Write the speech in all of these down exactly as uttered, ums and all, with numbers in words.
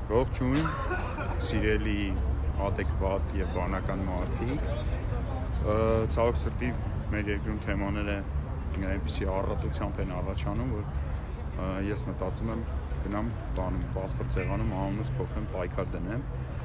Ողջույն, սիրելի adekvat եւ բանական մարդիկ, ցավոք սրտի մեր երկրում թեմաները այնպիսի առատությամբ են առաջանում, որ ես մտածում եմ գնամ բանում պասպորտ սեղանում անունս փոխեմ պայքար դնեմ։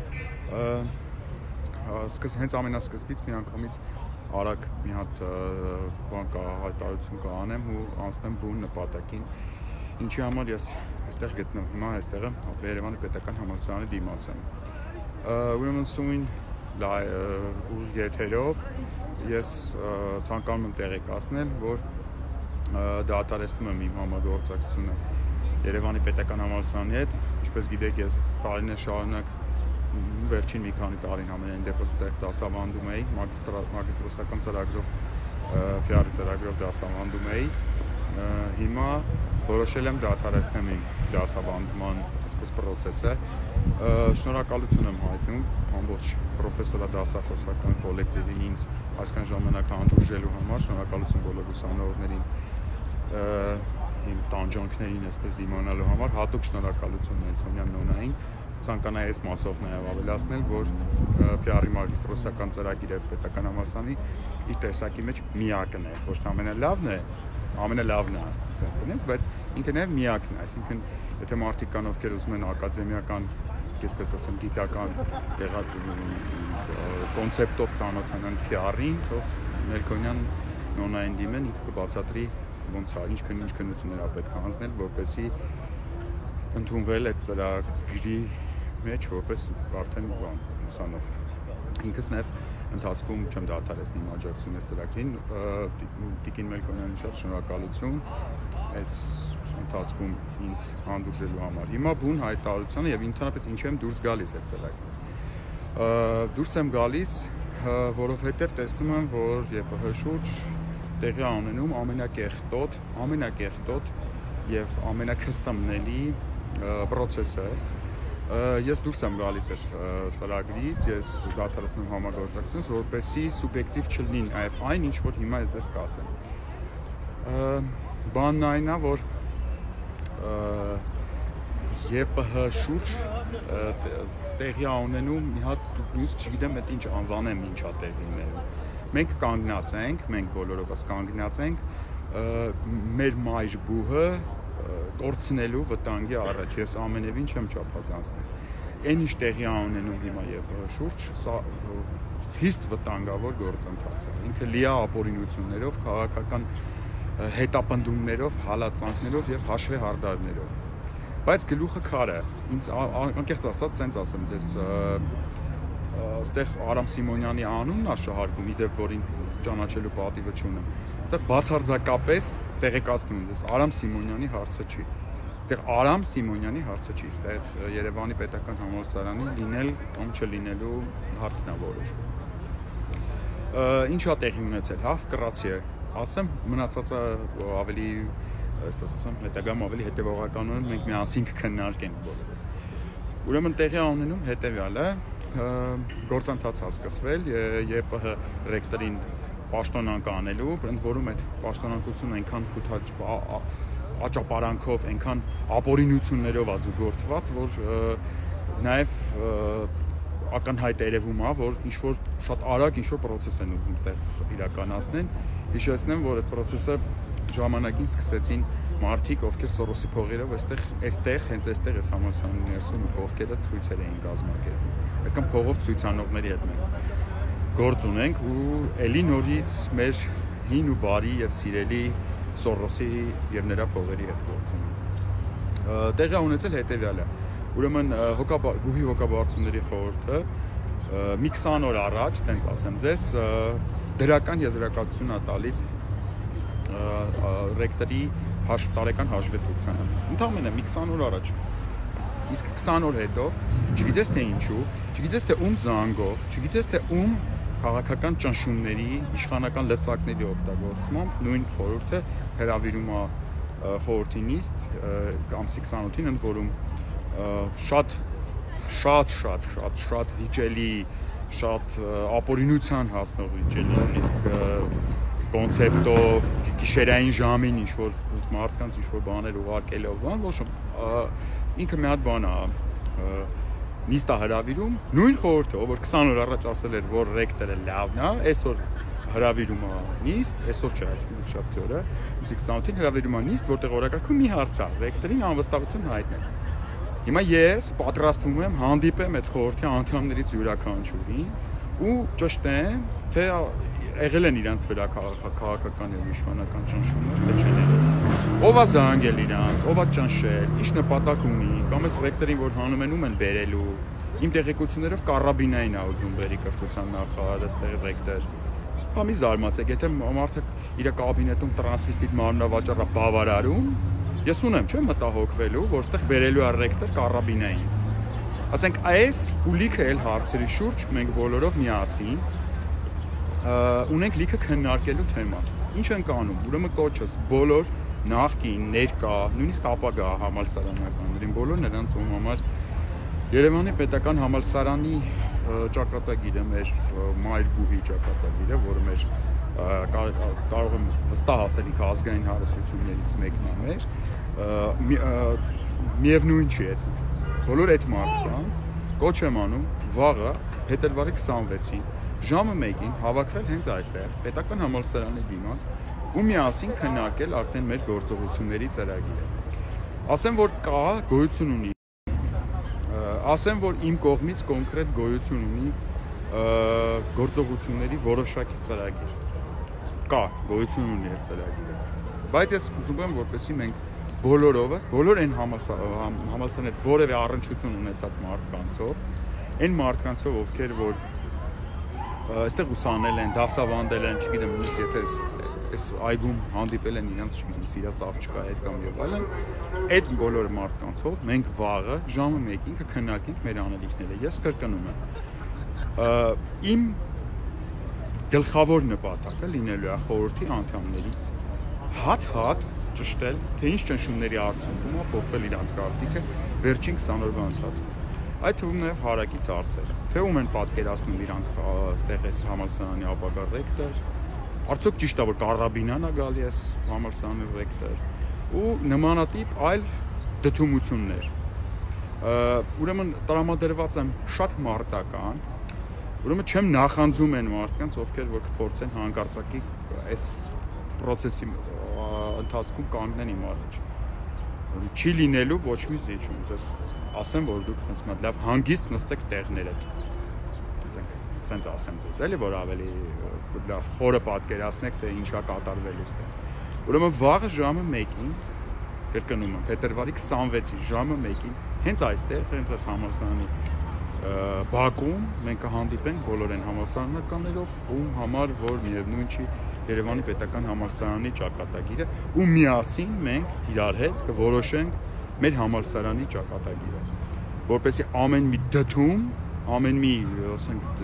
Սկս հենց ամենասկզբից մի անգամից արագ մի հատ բան կա հայտարարություն կանեմ ու անցնեմ բուն նպատակին, ինչի համար ես այստեղ գտնվում հիմա այստեղ եմ Երևանի պետական համալսարանի դիմաց եմ։ Ուրեմն սույն ուղիղ եթերով ես ցանկանում եմ տեղեկացնել, որ դադարեցնում եմ իմ համագործակցությունը Երևանի պետական համալսարանի հետ, ինչպես գիտեք, ես տարիներ շարունակ վերջին մի քանի տարին ամենայն դեպս այդտեղ դասավանդում էի, մագիստրոսական ծրագրով, փիարի ծրագրով դասավանդում էի։ Հիմա որոշել եմ դադարեցնել իմ դասավանդման այսպես process-ը։ Շնորհակալություն եմ հայտնում ամբողջ պրոֆեսորադասախոսական կոլեկտիվին ինձ այսքան ժամանակ հանդուրժելու համար, շնորհակալություն բոլոր ուսանողներին իմ տանջանքներին այսպես դիմանալու համար, հատուկ շնորհակալություն Մելքոնյան Նոնային։ Ցանկանայի այս մասով նաև ավելացնել, որ փիարի մագիստրոսական ծրագիրը պետական համալսարանի իր տեսակի մեջ միակն է, ոչ թե ամենալավն է, ամենալավն է, sense տնից, բայց ինքը նաև միակն է, այսինքն եթե մարդիկ կան, ովքեր ուզում են ակադեմիական, այսպես ասեմ, գիտական կոնցեպտով ծանոթանան փիարին, թող Մելքոնյան Նոնային դիմեն, ինքը կբացատրի ոնց է, ինչ ինչ քննություններ պետք է հանձնել, որպեսզի ընդունվել այդ ծրագրի մեջ որպես արդեն բան ուսանող։ Ինքս նաև ընթացքում չեմ դադարեցնի իմ աջակցությունը այս ծրագրին, Տիկին Մելքոնյանին շատ շնորհակալություն այս ընթացքում ինձ հանդուրժելու համար։ Հիմա բուն հայտարարությունը եւ ընդհանրապես ինչ եմ դուրս գալիս այդ ծրագրից։ Դուրս եմ գալիս, որովհետեւ տեսնում եմ, որ ԵՊՀ շուրջ տեղի ունենում ամենակեղտոտ, ամենակեղտոտ եւ ամենաքստամնելի process-ը։ Ես դուրս եմ գալիս այս ծրագրից, ես դադարեցնում համագործակցությունս, որպեսզի սուբյեկտիվ չլինի նաև այն, ինչ որ հիմա ես ձեզ կասեմ։ Բանն այն է, որ ԵՊՀ շուրջ տեղի ունենում մի հատ մյուս չգիտեմ այդ ինչ անվանեմ, ինչա տեղի ունենում։ Մենք կանգնած ենք, մենք բոլորովս կանգնած ենք մեր մայր բուհը կորցնելու վտանգի առաջ, ես ամենևին չեմ չափազանցնում։ Այն ինչ տեղի ունենում հիմա եւ շուրջ, սա խիստ վտանգավոր գործընթաց է։ Ինքը լիա ապօրինություններով, քաղաքական հետապնդումներով, հալածանքներով եւ հաշվեհարդարներով։ Բայց գլուխը քարը, ինձ անկեղծ ասած, սենց ասեմ ձեզ, այստեղ Արամ Սիմոնյանի անունն է շահարկում, իդեպ որին ճանաչելու պատիվը չունեմ։ Այստեղ բացարձակապես տեղեկացնում եմ ձեզ, Արամ Սիմոնյանի հարցը չի։ Այստեղ Արամ Սիմոնյանի հարցը չի, այստեղ Երևանի պետական համալսարանի լինել կամ չլինելու հարցն է որոշվում։ Ինչ է տեղի ունեցել, հա, կռացի է, ասեմ, մնացածը ավելի, այսպես ասեմ, հետագայում ավելի հետևողականորեն մենք միասին կքննարկենք բոլորս։ Ուրեմն տեղի ունենում հետևյալը, գործընթաց է սկսվել ԵՊՀ ռեկտորին պաշտոնանկ անելու, ընդ որում այդ պաշտոնանկությունը այնքան աճապարանքով, այնքան ապօրինություններով է զուգորդված, որ նաև ակնհայտ երևում է, որ ինչ-որ շատ արագ ինչ-որ process են ուզում այդտեղ իրականացնեն։ Հիշեցնեմ, որ այդ process-ը ժամանակին սկսեցին մարդիկ, ովքեր Սորոսի փողերով այստեղ, այստեղ, հենց այստեղ էս համալսարանի ներսում ու կողքերը ցույցեր էին կազմակերպում։ Այդքան փողով ցույցանողների հետ մենք գործ ունենք ու էլի նորից մեր հին ու բարի եւ սիրելի Սորոսի եւ նրա փողերի հետ գործ ունենք։ Տեղի ունեցել հետեւյալը։ Ուրեմն գուհի հոգաբարձությունների խորհուրդը մի քսան օր առաջ, տենց ասեմ ձեզ, դրական եզրակացություն է տալիս ռեկտորի տարեկան հաշվետվությանը։ Ընդամենը մի քսան օր առաջ։ Իսկ քսան օր հետո, չգիտես թե ինչու, չգիտես թե ում զանգով, չգիտես թե ում քաղաքական ճնշումների, իշխանական լծակների օգտագործմամբ նույն խորհուրդը հրավիրում է խորհրդի նիստ ամսի քսանութին, ընդ որում շատ շատ շատ շատ շատ վիճելի, շատ ապօրինության հասնող վիճելի, իսկ կոնցեպտով, գիշերային ժամին ինչ-որ մարդկանց ինչ-որ բաներ ուղարկելով, բան, ոչ ինքը մի հատ բան է, նիստա հրավիրում, նույն խորհուրդը, որ քսան օր առաջ ասել էր, որ ռեկտորը լավն է, այսօր հրավիրում է նիստ, այսօր չէ, այսինքն շաբթի օրը, ուսի քսանութին հրավիրում է նիստ, որտեղ օրակարգում մի հարց է, ռեկտորին անվստահություն հայտնել։ Հիմա ես պատրաստվում եմ հանդիպեմ այդ խորհրդի անդամներից յուրաքանչյուրին ու ճշտեմ, թե եղել են իրանց վրա քաղաքական եւ իշխանական ճնշումներ, թե չեն։ Ով է զանգել իրանց, ով է ճնշել, ինչ նպատակ ունի, կամ էս ռեկտորին, որ հանում են, ում են բերելու։ Իմ տեղեկություններով Կարաբինային է ուզում բերի կրթության նախարար, այստեղ ռեկտոր։ Հա մի զարմացեք, եթե մարդը իր կաբինետում տրանսվեստիտ մարմնավաճառը բավարարում, ես ունեմ, չէ՞, մտահոգվելու, որ այստեղ բերելու է ռեկտոր Կարաբինային։ Ասենք այս ու լիքը էլ հարցերի շուրջ մենք բոլորով միասին ունենք լիքը քննարկելու թեմա։ Ինչ ենք անում, ուրեմն կոչս բոլոր նախկին, ներկա, նույնիսկ ապագա համալսարանականներին, բոլոր նրանց ում համար Երևանի պետական համալսարանի ճակատագիրը, մեր մայր բուհի ճակատագիրը, որը մեր կարող եմ վստահ ասել ինքը ազգային հարստություններից մեկն է մեր, միևնույն չի այդ բոլոր այդ մարդկանց կոչ եմ անում վաղը փետրվարի քսանվեցին ժամը մեկին հավաքվել հենց այստեղ պետական համալսարանի դիմաց ու միասին քննարկել արդեն մեր գործողությունների ծրագիրը։ Ասեմ, որ կա գոյություն ունի, ասեմ, որ իմ կողմից կոնկրետ գոյություն ունի գործողությունների որոշակի ծրագիր։ Կա գոյություն ունի այդ ծրագիրը։ Բայց ես ուզում եմ, որպեսզի մենք բոլորովս, բոլոր այն համալսարաններ որևէ առնչություն ունեցած մարդկանցով, այն մարդկանցով, ովքեր որ այստեղ ուսանել են, դասավանդել են, չգիտեմ, նույնիսկ եթե այս այգում հանդիպել են իրանց, չգիտեմ, սիրած աղջկա հետ կամ եւ այլն, այդ բոլոր մարդկանցով մենք վաղը ժամը մեկին կքննարկենք մեր անելիքները։ Ես կրկնում եմ, իմ գլխավոր նպատակը լինելու է խորհրդի անդամներից հատ-հատ ճշտել, թե ինչ ճնշումների արդյունքում է փոխվել իրանց կարծիքը վերջին քսան օրվա ընթացքում։ Այդ թվում նաև հարակից հարցեր, թե ում են պատկերացնում իրանք այստեղ այս համալսարանի ապագա ռեկտոր, արդյոք ճիշտ է որ Կարաբինան է գալի այս համալսարանի ռեկտոր ու նմանատիպ այլ դդումություններ։ Ուրեմն տրամադրված եմ շատ մարտական, ուրեմն չեմ նախանձում են մարդկանց, ովքեր որ կփորձեն հանկարծակի այս process-ի ընթացքում կանգնեն իմ առաջ։ Չի լինելու ոչ մի զիջում, ես ասեմ, որ դուք այնպես մի լավ հանգիստ նստեք տեղներդ։ Ասենք, սենց ասեմ ձեզ, էլի որ ավելի լավ խորը պատկերացնեք, թե ինչա կատարվելու ստեղ։ Ուրեմն վաղը ժամը մեկին, կրկնում եմ, փետրվարի քսանվեցի ժամը մեկին, հենց այստեղ, հենց այս համալսարանի բակում մենք կհանդիպենք բոլոր այն համալսարանականներով, ում համար որ միևնույն չի Երևանի պետական համալսարանի ճակատագիրը ու միասին մենք իրար հետ կորոշենք մեր համալսարանի ճակատագիրը, որպեսզի ամեն մի դդում, ամեն մի, ասենք,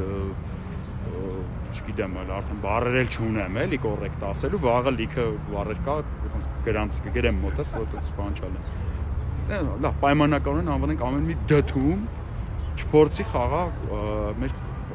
չգիտեմ, արդեն բառերել չունեմ, էլի կոռեկտ ասելու, վաղը լիքը բառեր կա, գրանց կգրեմ մոտս, որտեղ սպանչալ եմ։ Լավ, պայմանականորեն անվանենք ամեն մի դդում չփորձի խաղալ մեր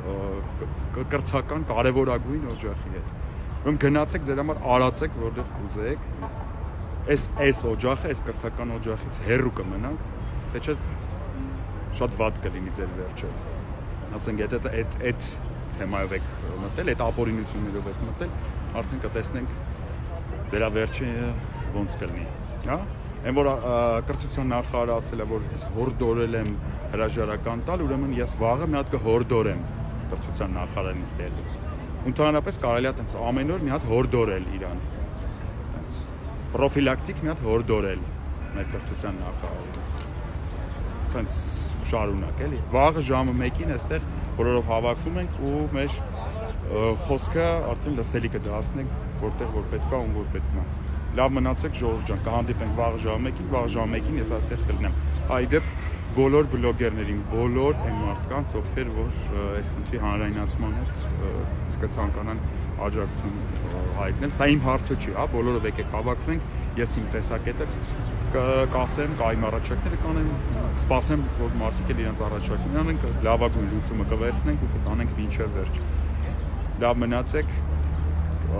կրթական կարևորագույն օջախի հետ։ Ուրեմն գնացեք ձեր համար արածեք, որտեղ ուզեք։ Այս այս օջախը, այս կրթական օջախից հեռու կմնանք, թե չէ շատ վատ կլինի ձեր վերջը։ Ասենք, եթե այդ այդ թեմայով եք մտել, այդ ապօրինություններով եք մտել, արդեն կտեսնենք դրա վերջը ոնց կլինի, հա։ Այն որ կրթության նախարարը ասել է, որ ես հորդորել եմ հրաժարական տալ, ուրեմն ես վաղը մի հատ կհորդորեմ կրթության նախարարին ստեղից։ Ընդհանրապես կարելի է այդպես ամեն օր մի հատ հորդորել իրան։ Այդպես պրոֆիլակտիկ մի հատ հորդորել մեր կրթության նախարարին։ Այդպես շարունակ էլի։ Վաղը ժամը մեկին այստեղ բոլորով հավաքվում ենք ու մեր խոսքը արդեն լսելի կդարձնենք, որտեղ որ պետք է, ում որ պետք է։ Լավ մնացեք ժողովուրդ ջան, կհանդիպենք վաղ ժամը մեկին, վաղ ժամը մեկին ես այստեղ կլինեմ։ Այ դեպ բոլոր բլոգերներին, բոլոր այն մարդկանց, ովքեր որ այս խնդրի հանրայնացման հետ կցանկանան աջակցություն հայտնել։ Սա իմ հարցը չի, հա, բոլորով եկեք հավաքվենք, ես իմ տեսակետը կասեմ, կայմ առաջարկները կանեմ, սպասեմ, որ մարդիկ էլ իրենց առաջարկները անենք, լավագույն լուծումը կվերցնենք ու կտանենք մինչև վերջ։ Լավ մնացեք,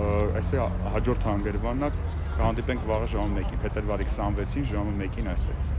այսօր հաջորդ հանգրվանակ կհանդիպենք վաղը ժամը մեկին, փետրվարի քսանվեցին ժամը մեկին այստեղ։